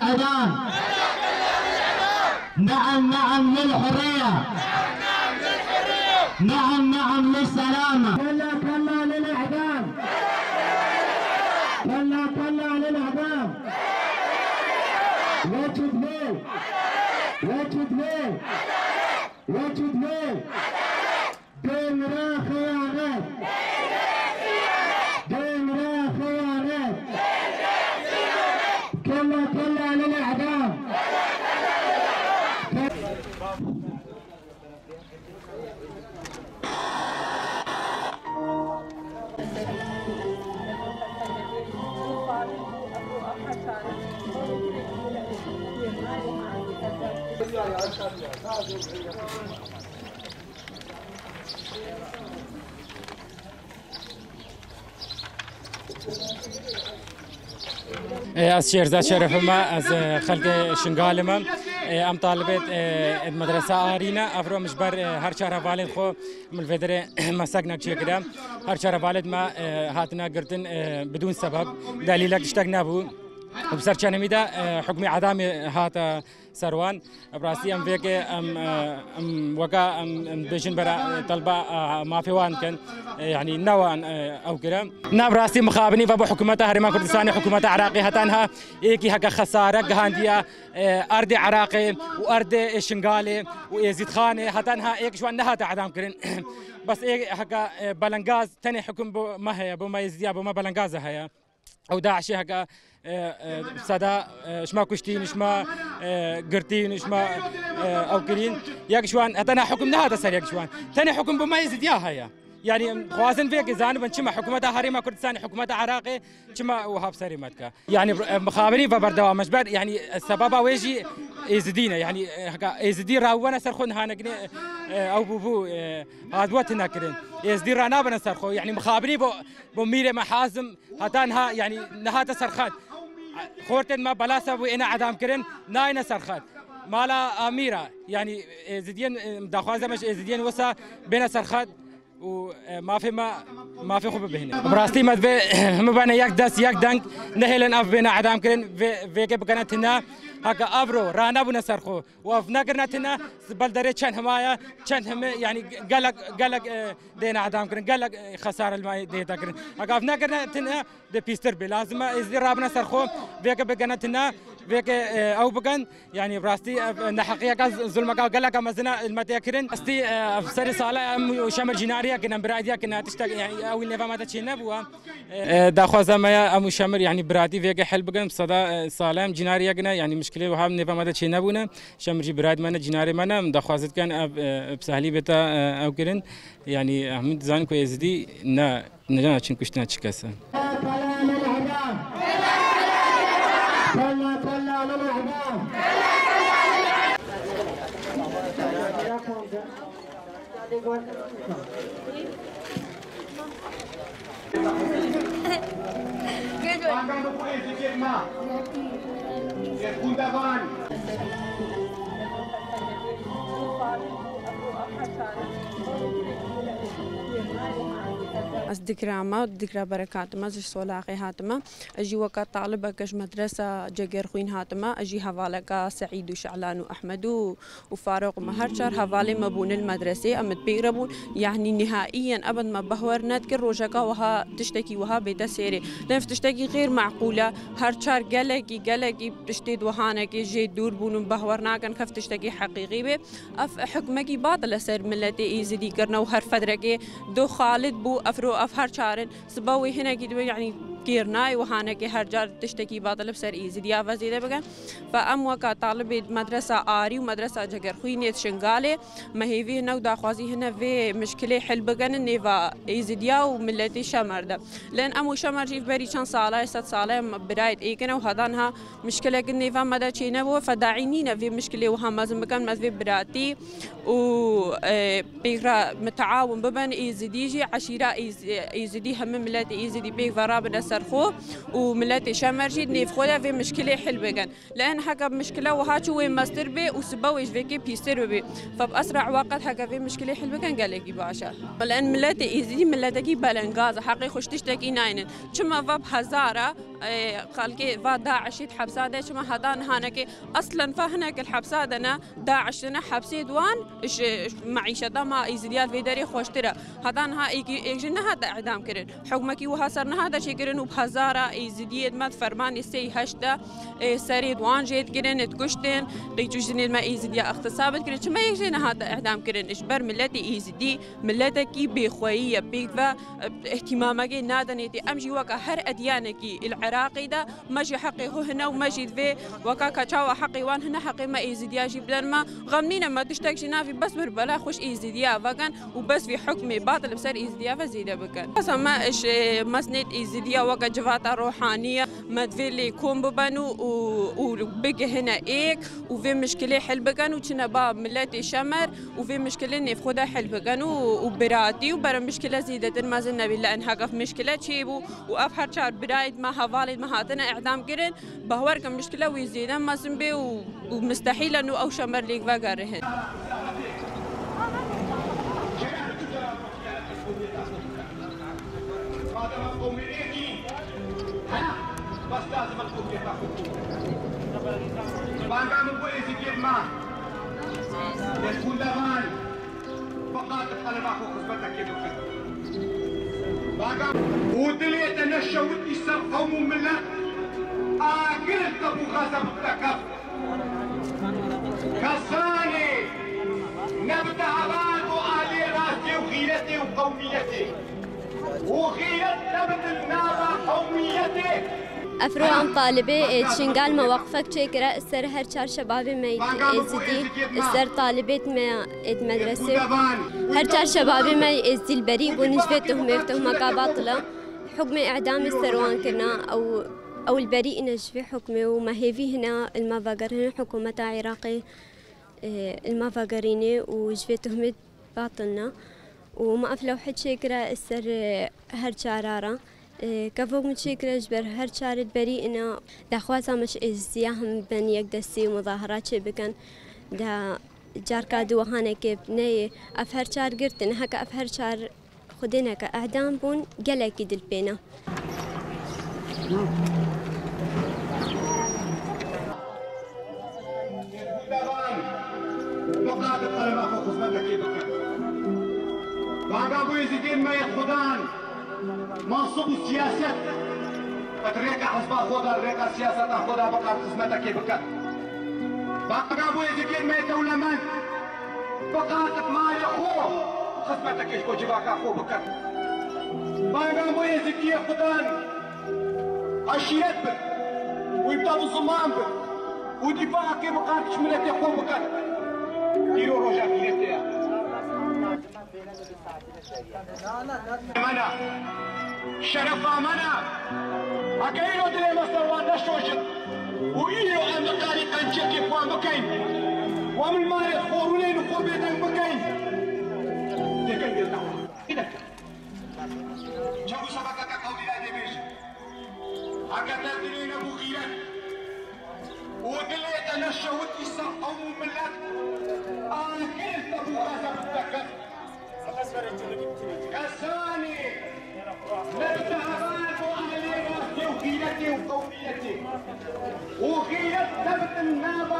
للإعدام. نعم نعم للحرية. نعم نعم للسلامة. كلا كلا للإعدام. كلا كلا للإعدام. وجد ليل. وجد ليل. وجد ليل. دمرة خيانات. دمرة خيانات. كلا كلا للإعدام. از شیرزاد شرف ما از خلق شنگال ما ام طالبت المدرسة آرينا افرو مجبر هر شهر والد خو من الفدر مسكنا كده هر شهر والد ما هاتنا قرتن بدون سبب دليلك اشتقنا بو وبسر كان ميدا حكم اعدام هات سروان براسي ام فيك ام وكا ام بيجن برا طلبه ما في وان كان يعني نوع او كده براسي مخابني فبو حكومتها هرمان كردستان حكومه عراقي هتانها ايكي هكا خساره جهانديه ارض عراقي وارض شنغالي ويزيد خانه هتانها ايك شو انها اعدام كرين بس ايك هكا بلنغاز تاني حكم ما هي بو ما يزيد بو ما بلنغاز هي او داعشي هكا سادا شما كشتين شما قرتين شما او كرين ياك شوان هتنا حكمنا هذا سر ياك شوان ثاني حكم بما يزيد ياها يعني خوازن فيك زانب شما حكومتها هريمه كردستان حكومتها عراقي شما وهاب سريمتك يعني مخابرين فبردوا مجبر يعني السبب ويجي يزيدين يعني هكا يزيدين راوانا سرخون هانقني او بوبو هادوتنا كرين يزيدين رانا بنا سرخو يعني مخابرين بو ميره محازم هتانها يعني نهات سرخات خورتن ما بلا سبب انا عدام كرن ناينا سرخات مالا اميره يعني زدين داخوازه مش زدين وسا بين سرخات وما في ما في خوب بهنا براستي ما هم بنا ياك داس ياك دنك نهلن اف بين عدام كرن فيك بقناتنا هكا افرو رانا بنا سرخو وفنا قرناتنا بلدري كان همايا كان هم يعني قالك دينا عدام كرن قالك خساره الماء ديتا كرن هكا فنا قرناتنا دي بيستر بلازم ازدي رابنا سرخو فيك بقناتنا فيك او بقن يعني براستي نحقيقه ظلمك قالك مزنا المتاكرن استي سري صاله شمر جناريه كنا براديا كنا تشتاق يعني او النفا ما تشينا بوا داخوازه ما ام شمر يعني برادي فيك حل بقن صدا صالم جناريه كنا يعني مشكله وهم نفا ما تشينا بونا شمر جي براد منا جناري منا داخوازت كان بسهلي بتا او كرن يعني احمد زان كو يزدي نجانا تشين كشتنا تشكاسه كلا كلا للإعدام. از ذكرى ذكرى بركات ما زش صلاقي هاتما اجي وقت طالبه كش مدرسه جگر خوين هاتما اجي حوالك سعيد وشعلان واحمد وفاروق مهرشر حوالي مبون المدرسه ام بيربون يعني نهائيا ابد ما بهور نذكر روجكا وها تشتكي وها بيت سيري لان تشتكي غير معقوله هرشر قلقي بتشتيد وهانك جي دور بون بهورنا كان كف تشتكي حقيقي به اف حكمكي باطل سر ملتي ايزدي كرنا وهر فدركي دو خالد بو افرو افهر شارن سبوي هنا كده يعني كيرناي وهانا كي هر جار تشتكي باطل بسر ايزي ديا وزيده بقى فام وكا طالب مدرسه آري ومدرسه جگر خوينيت شنغالي ما هي في هنا وداخوازي هنا في مشكله حل بقى نيفا ايزي ديا وملتي شمر ده لان امو شمر جيف بري كان صاله 6 صاله برايت ايكنا وهذانها مشكله نيفا مدى تشينبو فداعينينا في مشكله وها مازم مكان ما في براتي و بيغرا متعاون ببن ايزي ديجي عشيره ايزي دي هم ملتي ايزي دي بيغ رابنا سرخو وملتي شمرجي نيف خودا في مشكله حل بقن لان حاجه مشكله وهاتشو وين ماستر بي وسبويش فيكي بيستر بي فباسرع وقت حاجه في مشكله حل بقن قال لك باشا لان ملتي ايزي دي ملتي بلنغاز حقي خوش تشتكي ناين كما فاب هزاره خلقي فا داعش حبسادة شما هدان هانك أصلا فهنك الحبسادنا داعش لنا حبسي دوان معيشة ما إزدياد في داري خوشترا هدان ها يجينا هذا إعدام كرن حكمكي وهاسرنا هذا شيء كرن وبهزارة إزدياد ما فرمان سي هشتا سريد وان جيت كرن تكشتن ريجوجين ما إزديا اغتصابت كرن شما يجينا هذا إعدام كرن إجبر ملتي إزدي ملتكي بخوية بيكفا اهتمامك نادنيتي أمجي وكا هر أديانكي العراقي ده مجي حقي هو هنا ومجي ذي وكا كتشاوا حقي وان هنا حقي ما إزديا جبلن ما غمنينا ما تشتكي نافي بس بربلا خوش إزديا فكان وبس في حكمي باطل بسر إزديا فزيدا بكن بس ما إيش مسند إزديا وكا جفاتا روحانية ما تفيلي كوم ببنو وبقى هنا إيك وفي مشكلة حل بكن وشنا باب ملتي شمر وفي مشكلة نفخدها حل بكن وبراتي وبرا مشكلة زيدة ما زلنا بالله إنها قف مشكلة شيبو وأفحر شهر برايد ما هفالد ما هاتنا إعدام كرن بهور كم مشكلة ويزيدا ما زنبي ومستحيل إنه أو شمر ليك وقارهن بس لازم نكون باقا من بوئي زكيب ما يكون دمان فقط تقلب أخو خزبتك يدوك باقا ودلي تنشى ودي سر قوم ملة آقلت أبو غازة متكف كساني نبت عباد وآلي راسي وغيرتي وقوميتي وغيرت نبت النار قوميتي افرو ام طالبه تشنقال مواقفك شكرا السر هر چار شباب ميت ازدي السر طالبات ما مدرسه هر چار شباب ما ازدي البريء ونجفته باطله حكم اعدام السروان كنا او البريء نجفي حكمه وما هي في هنا المافاقر هنا حكومه عراقي المافاقريني وجفته باطلنا وما افلو حد شكرا السر هر چارارا كفوق متشكرة جبر هر شارد بريئنا دا خواسا مش ازياهم بن يقدسي مظاهرات شبكن دا جار كادو هانا كيب ني افهر شار قرتن هكا افهر شار خدنا كاعدام بون قلقي دل بينا منصب السياسة أتريك حزب خدا ريك السياسة خدا بقى خدمتك بك بقى أبو يزيد ما يتولى من بقى ما يخو خدمتك إيش كوجبك أخو بك بقى أبو يزيد يا خدان عشيرت بك ويبدأ بالزمان بك ودفاعك بقى تشملت يا أخو بك ديرو رجع كيلتيا منا شرف منا أكيد دليل مستوى نشوشت وإيو أن قاري قنشك فوان بكين ومن ما يخورونين وخوبيتك بكين لكن يلتعوا إذا شابو سبقك قولي لا دبيش هكذا دليل أبو غيران ودليل تنشوت إسا قوم ملك أكيد أبو غازة متكت كساني للذهبات وأهلي راسي وغيرتي وقوميتي وغيرت ثبت النابة